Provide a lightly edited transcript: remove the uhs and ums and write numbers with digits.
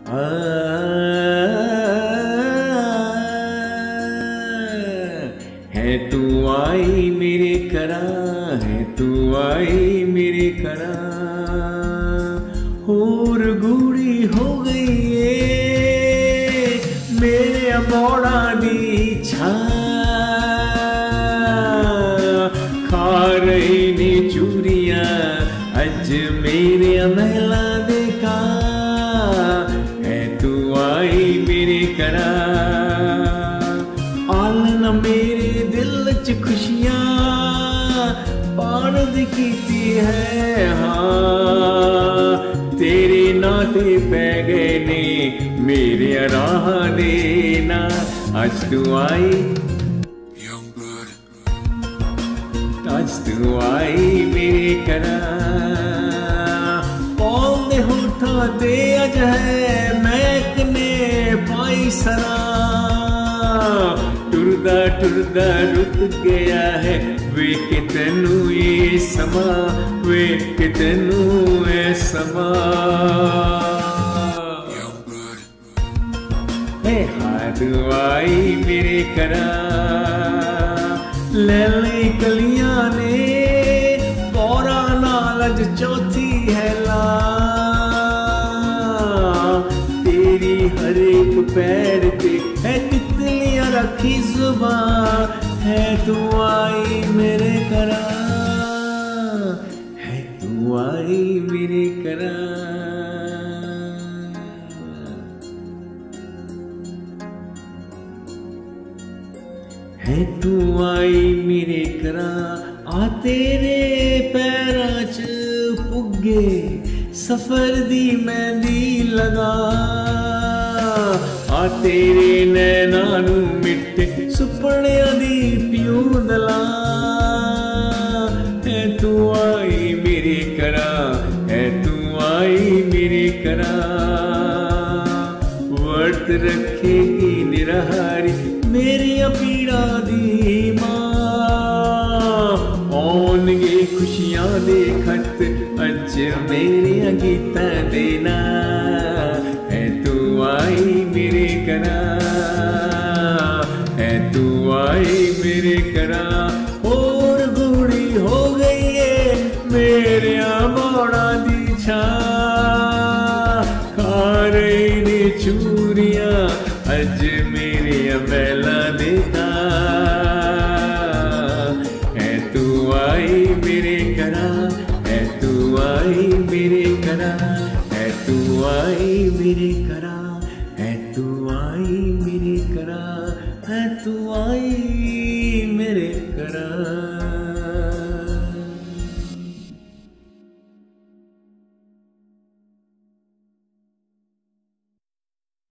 है तू आई मेरे करा, है तू आई मेरे करा, और गूड़ी हो गई है मेरे मोड़ा दी छा, खा रही नी चूरिया अज मेरे महला देखा, है तू आई मेरे करा, आलन मेरे दिल च खुशियां पारद कीती है, हाँ तेरे नाते पै गए ने मेरे राह देना, आज तू आई, आज तू आई मेरे करा, पौल दे होठा दे अज है मैकने पाई सरा, टुरदा टुरदा रुक गया है वे कि तेनू ये समा, वे कि तेनू ये समा, हाथ आई मेरे करा, लैली कलियां ने गौरा नाल अज चौथी है ला, तेरी हर एक पैर पे है तितलियां रखी जुबान, है तू आई मेरे करा, है तू आई मेरे करा, है तू आई मेरे करा, आ तेरे पैरां च पुगे सफर दी मेहंदी लगा, आ तेरे नैना नू मिट्टे सुपनियां दी पियूं दला, है तू आई मेरे करा, है तू आई मेरे करा, वर्त रखेगी निरहारी मेरिया पीड़ा दी मां, आउणगे खुशियां दे खत अज मेरिया गीतां देना, है तू आई मेरे करा, है तू आई मेरे करा, और गूड़ी हो गई है मेरे मोड़ा दी छा, खा रही ने चूरियां अज मेरे महला देखा, है तू आई मेरे करा, है तू आई मेरे करा, है तू आई मेरे करा, है तू आई मेरे करा, है तू आई